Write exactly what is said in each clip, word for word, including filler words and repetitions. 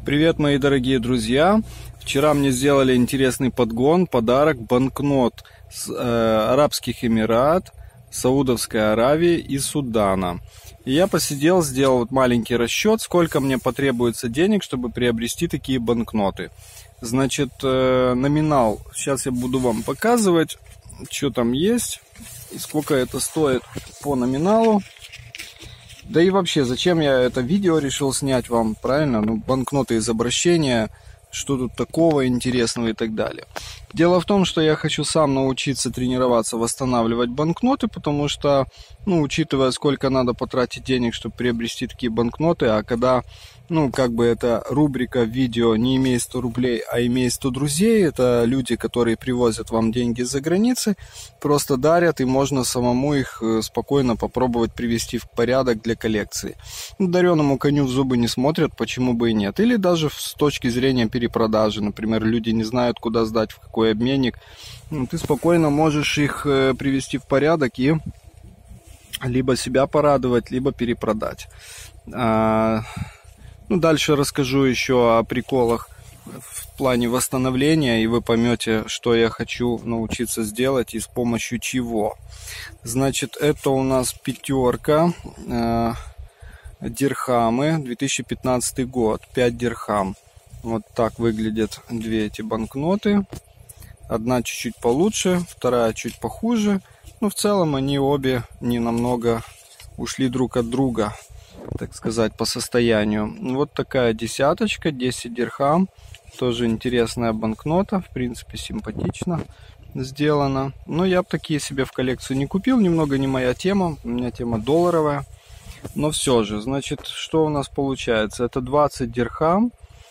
Привет, мои дорогие друзья! Вчера мне сделали интересный подгон, подарок, банкнот с э, Арабских Эмират, Саудовской Аравии и Судана. И я посидел, сделал вот маленький расчет, сколько мне потребуется денег, чтобы приобрести такие банкноты. Значит, э, номинал, сейчас я буду вам показывать, что там есть и сколько это стоит по номиналу. Да и вообще, зачем я это видео решил снять вам, правильно? Ну, банкноты из обращения, что тут такого интересного и так далее. Дело в том, что я хочу сам научиться тренироваться, восстанавливать банкноты, потому что, ну, учитывая, сколько надо потратить денег, чтобы приобрести такие банкноты, а когда, ну, как бы эта рубрика видео не имеет сто рублей, а имеет сто друзей, это люди, которые привозят вам деньги из-за границы, просто дарят, и можно самому их спокойно попробовать привести в порядок для коллекции. Ну, дареному коню в зубы не смотрят, почему бы и нет. Или даже с точки зрения перепродажи, например, люди не знают, куда сдать, в какой обменник, ну, ты спокойно можешь их привести в порядок и либо себя порадовать, либо перепродать. А, ну, дальше расскажу еще о приколах в плане восстановления, и вы поймете, что я хочу научиться сделать и с помощью чего. Значит, это у нас пятерка, э, дирхамы, две тысячи пятнадцатый год, пять дирхам. Вот так выглядят две эти банкноты. Одна чуть-чуть получше, вторая чуть похуже. Но в целом они обе не намного ушли друг от друга, так сказать, по состоянию. Вот такая десяточка, десять дирхам. Тоже интересная банкнота, в принципе, симпатично сделана. Но я бы такие себе в коллекцию не купил, немного не моя тема. У меня тема долларовая. Но все же, значит, что у нас получается? Это двадцать дирхам.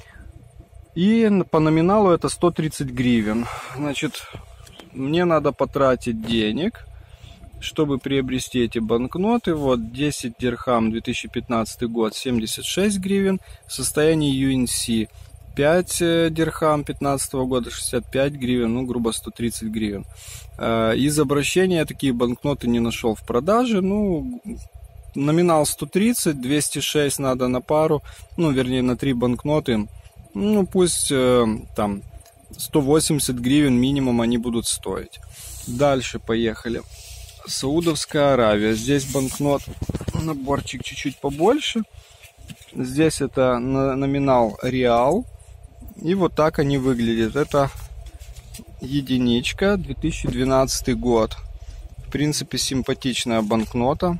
И по номиналу это сто тридцать гривен. Значит, мне надо потратить денег, чтобы приобрести эти банкноты. Вот десять дирхам, две тысячи пятнадцатый год, семьдесят шесть гривен. В состоянии ю эн си пять дирхам пятнадцатого года, шестьдесят пять гривен, ну, грубо сто тридцать гривен. Из обращения я такие банкноты не нашел в продаже. Ну, номинал сто тридцать, двести шесть надо на пару, ну, вернее, на три банкноты. Ну, пусть э, там сто восемьдесят гривен минимум они будут стоить. Дальше поехали. Саудовская Аравия. Здесь банкнот, наборчик чуть-чуть побольше. Здесь это номинал реал. И вот так они выглядят. Это единичка, две тысячи двенадцатый год. В принципе, симпатичная банкнота.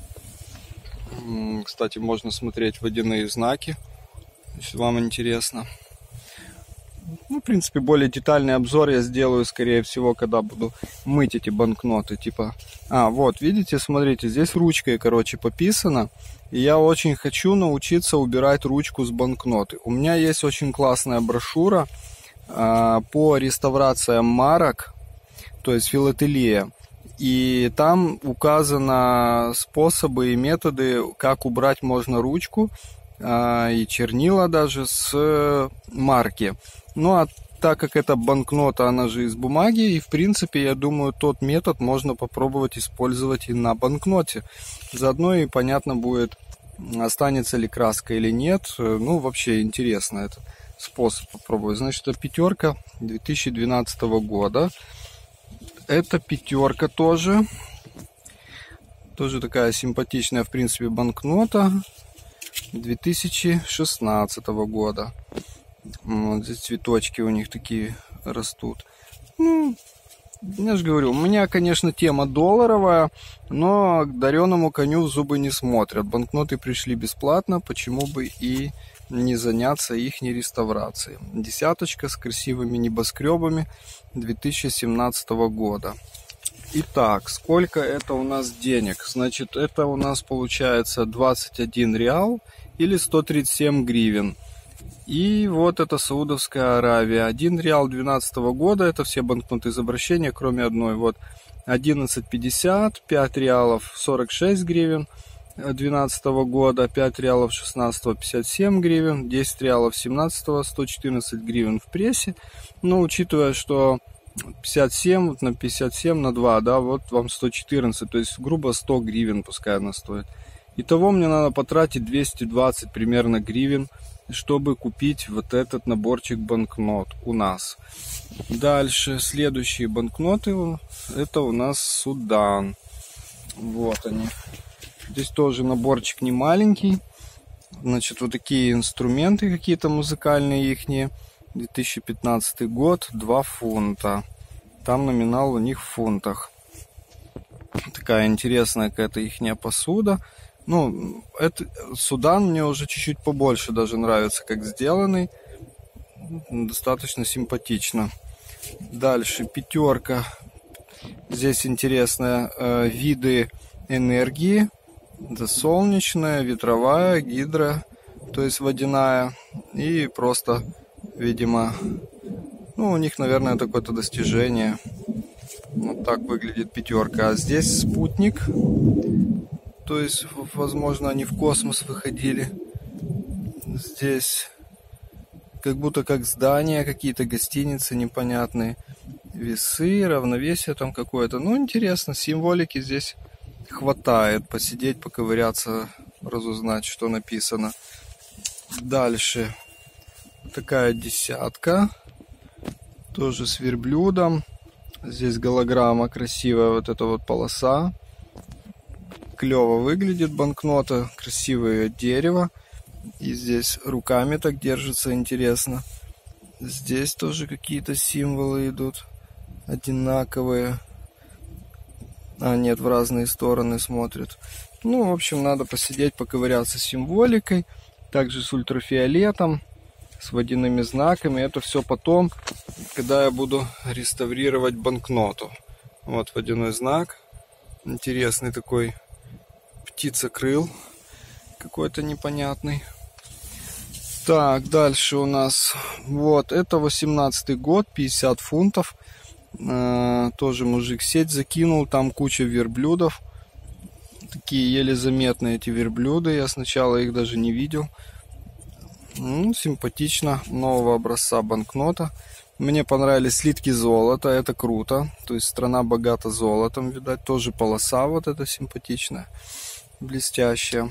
Кстати, можно смотреть водяные знаки, если вам интересно. Ну, в принципе, более детальный обзор я сделаю, скорее всего, когда буду мыть эти банкноты. Типа, а, вот, видите, смотрите, здесь ручкой, короче, пописано. И я очень хочу научиться убирать ручку с банкноты. У меня есть очень классная брошюра а, по реставрациям марок, то есть филателия. И там указаны способы и методы, как убрать можно ручку и чернила даже с марки. Ну, а так как это банкнота, она же из бумаги, и в принципе, я думаю, тот метод можно попробовать использовать и на банкноте. Заодно и понятно будет, останется ли краска или нет. Ну, вообще интересно этот способ попробовать. Значит, это пятерка две тысячи двенадцатого года. Это пятерка тоже. Тоже такая симпатичная, в принципе, банкнота. две тысячи шестнадцатого года. Вот здесь цветочки у них такие растут. Ну, я же говорю, у меня, конечно, тема долларовая, но к дареному коню в зубы не смотрят. Банкноты пришли бесплатно, почему бы и не заняться их реставрацией. Десяточка с красивыми небоскребами две тысячи семнадцатого года. Итак, сколько это у нас денег? Значит, это у нас получается двадцать один реал или сто тридцать семь гривен. И вот это Саудовская Аравия. один реал две тысячи двенадцатого года. Это все банкноты из обращения, кроме одной. Вот одиннадцать пятьдесят, пять реалов сорок шесть гривен две тысячи двенадцатого года, пять реалов шестнадцатого пятьдесят семь гривен, десять реалов семнадцатого сто четырнадцать гривен в прессе. Но учитывая, что пятьдесят семь вот на пятьдесят семь на два, да, вот вам сто четырнадцать, то есть грубо сто гривен пускай она стоит. Итого мне надо потратить двести двадцать примерно гривен, чтобы купить вот этот наборчик банкнот у нас. Дальше, следующие банкноты, это у нас Судан. Вот они. Здесь тоже наборчик не маленький. Значит, вот такие инструменты какие-то музыкальные ихние. две тысячи пятнадцатый год, два фунта. Там номинал у них в фунтах. Такая интересная какая-то ихняя посуда. Ну, это Судан мне уже чуть-чуть побольше даже нравится, как сделанный. Достаточно симпатично. Дальше пятерка. Здесь интересные э, виды энергии. Это солнечная, ветровая, гидро, то есть водяная. И просто, видимо, ну, у них, наверное, это какое-то достижение. Вот так выглядит пятерка. А здесь спутник. То есть, возможно, они в космос выходили. Здесь как будто как здания, какие-то гостиницы непонятные. Весы, равновесие там какое-то. Ну, интересно, символики здесь хватает. Посидеть, поковыряться, разузнать, что написано. Дальше. Такая десятка. Тоже с верблюдом. Здесь голограмма красивая, вот эта вот полоса. Клево выглядит банкнота. Красивое дерево. И здесь руками так держится, интересно. Здесь тоже какие-то символы идут. Одинаковые. А, нет, в разные стороны смотрят. Ну, в общем, надо посидеть, поковыряться с символикой. Также с ультрафиолетом, с водяными знаками. Это все потом, когда я буду реставрировать банкноту. Вот водяной знак. Интересный такой птицекрыл. Какой-то непонятный. Так, дальше у нас. Вот, это восемнадцатый год, пятьдесят фунтов. Э, тоже мужик сеть закинул. Там куча верблюдов. Такие еле заметные эти верблюды. Я сначала их даже не видел. Ну, симпатично. Нового образца банкнота. Мне понравились слитки золота. Это круто. То есть страна богата золотом, видать. Тоже полоса вот эта симпатичная. Блестящая.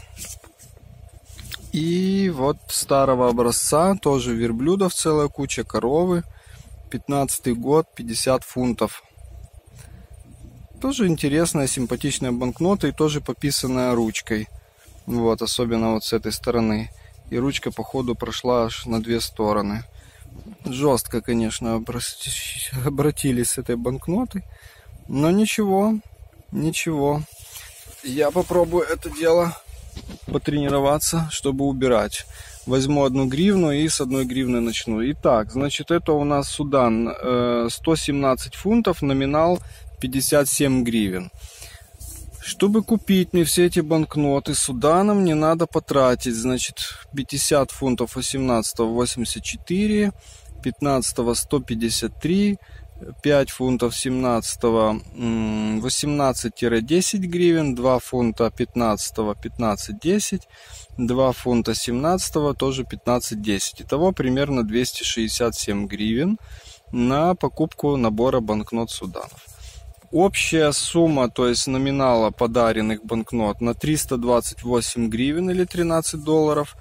И вот старого образца. Тоже верблюдов целая куча. Коровы. пятнадцатый год. пятьдесят фунтов. Тоже интересная, симпатичная банкнота. И тоже пописанная ручкой. Вот, особенно вот с этой стороны. И ручка, походу, прошла аж на две стороны. Жестко, конечно, обратились с этой банкнотой. Но ничего, ничего. Я попробую это дело потренироваться, чтобы убирать. Возьму одну гривну и с одной гривны начну. Итак, значит, это у нас Судан. сто семнадцать фунтов, номинал пятьдесят семь гривен. Чтобы купить мне все эти банкноты Судана, мне надо потратить, значит, пятьдесят фунтов восемнадцатого восемьдесят четыре, пятнадцатого сто пятьдесят три, пять фунтов семнадцатого восемнадцать десять гривен, два фунта пятнадцатого пятнадцать десять, два фунта семнадцатого тоже пятнадцать десять. Итого примерно двести шестьдесят семь гривен на покупку набора банкнот Суданов. Общая сумма, то есть номинала подаренных банкнот на триста двадцать восемь гривен или тринадцать долларов.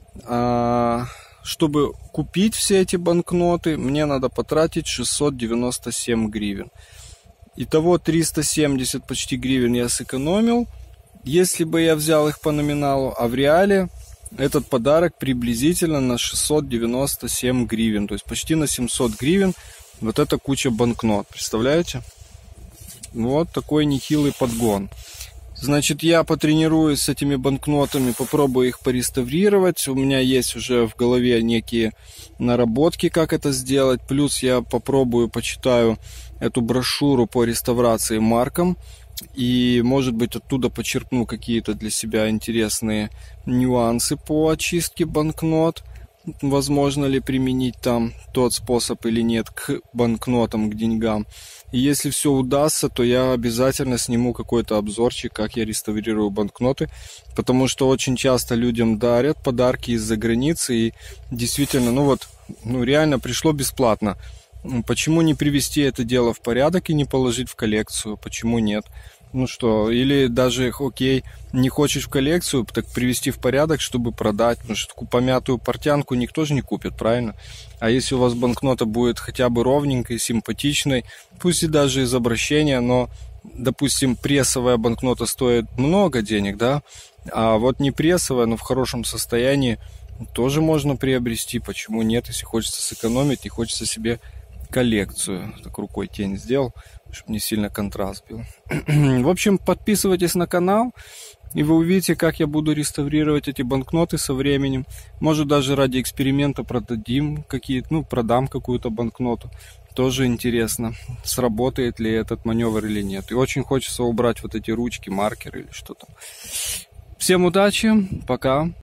Чтобы купить все эти банкноты, мне надо потратить шестьсот девяносто семь гривен. Итого триста семьдесят почти гривен я сэкономил, если бы я взял их по номиналу, а в реале этот подарок приблизительно на шестьсот девяносто семь гривен, то есть почти на семьсот гривен вот эта куча банкнот, представляете? Вот такой нехилый подгон. Значит, я потренируюсь с этими банкнотами, попробую их пореставрировать. У меня есть уже в голове некие наработки, как это сделать. Плюс я попробую, почитаю эту брошюру по реставрации маркам. И, может быть, оттуда почерпну какие-то для себя интересные нюансы по очистке банкнот. Возможно ли применить там тот способ или нет к банкнотам, к деньгам. И если все удастся, то я обязательно сниму какой-то обзорчик, как я реставрирую банкноты. Потому что очень часто людям дарят подарки из-за границы. И действительно, ну вот, ну реально пришло бесплатно. Почему не привести это дело в порядок и не положить в коллекцию? Почему нет? Ну что, или даже, окей, не хочешь в коллекцию, так привести в порядок, чтобы продать. Потому что такую помятую портянку никто же не купит, правильно? А если у вас банкнота будет хотя бы ровненькой, симпатичной, пусть и даже из обращения, но, допустим, прессовая банкнота стоит много денег, да? А вот не прессовая, но в хорошем состоянии, тоже можно приобрести. Почему нет, если хочется сэкономить, не хочется себе коллекцию. Так рукой тень сделал, чтобы не сильно контраст был. В общем, подписывайтесь на канал, и вы увидите, как я буду реставрировать эти банкноты со временем. Может, даже ради эксперимента продадим какие-то, ну, продам какую-то банкноту. Тоже интересно, сработает ли этот маневр или нет. И очень хочется убрать вот эти ручки, маркеры или что-то. Всем удачи, пока.